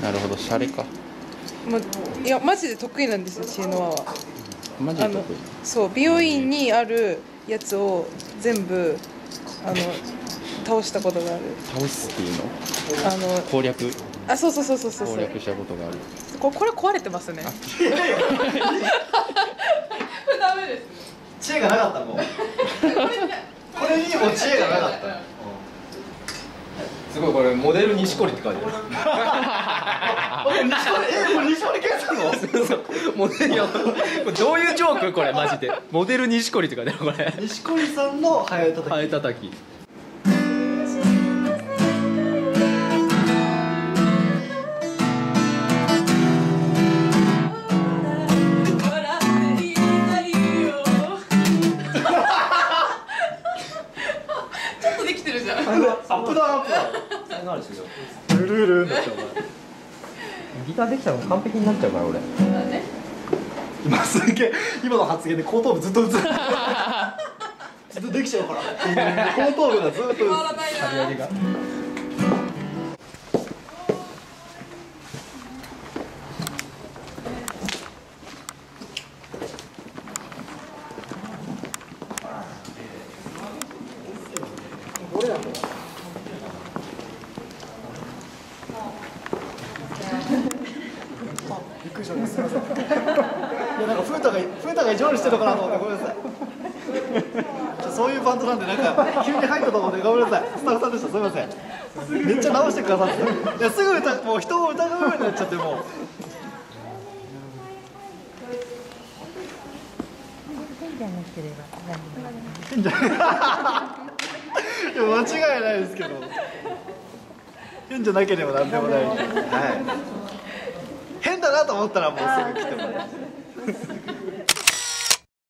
なるほど、シャレか。 もういやマジで得意なんですよ、知恵の輪は。 マジで得意。 そう、美容院にあるやつを全部倒したことがある。 倒すっていうの？ あの攻略。 あ、そうそうそうそうそう。 攻略したことがある。 これ壊れてますね。これダメですね。 知恵がなかったもん。これにも知恵がなかった。すごい、これモデル錦織って書いてある。これ錦織圭さんの？そうそう、モデル。これどういうジョークこれマジで。モデル錦織って書いてあるこれ。錦織さんのハエたたき。ハエたたき。アップダウンアップダウン。何ですよ。ルルルってギターできたら完璧になっちゃうから俺。今すげえ今の発言で後頭部ずっと映る。ずっとできちゃうから。後頭部がずっと張り上げが。びっくりした。すみません。いや、なんか風太が意地悪してるのかなと思ってごめんなさい。そういうバンドなんでなんか急に入ったと思ってごめんなさい。スタッフさんでした。すみません。めっちゃ直してくださって。いや、すぐもう人を疑うようになっちゃってもう。変じゃなければいや、間違いないですけど。変じゃなければなんでもない。はい。変だなと思ったらもうすぐ来てもらえます。